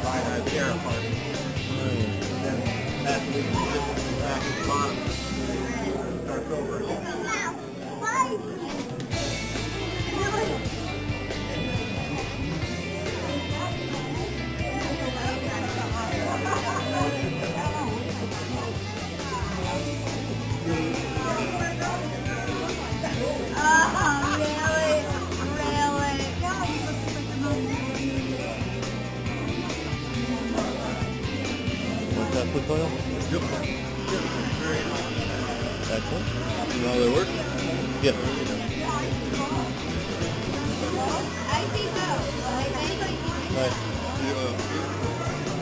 provide a chair party. And then that leaves the back at the bottom. Starts over. Quick oil? Yep. Excellent. You know how they work? Yeah. I think so. Nice.